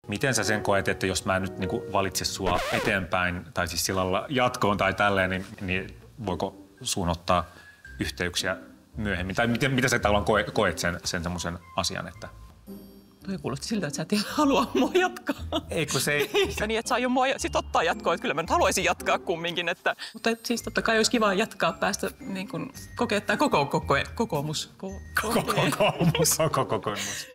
Miten sä sen koet, että jos mä nyt niin kuin valitse sua eteenpäin, tai siis sillä lailla jatkoon tai tälleen, niin voiko suun ottaa yhteyksiä myöhemmin? Tai mitä sä tavallaan koet sen semmoisen asian, että... Toi kuulosti siltä, että sä et ihan halua mua jatkaa. Ei, kun se ei... Eikä niin, että saa jo mua sit ottaa jatkoa, että kyllä mä nyt haluaisin jatkaa kumminkin. Että... Mutta siis totta kai olisi kiva jatkaa, päästä niin kun kokea tää kokoomus. Koko kokoomus.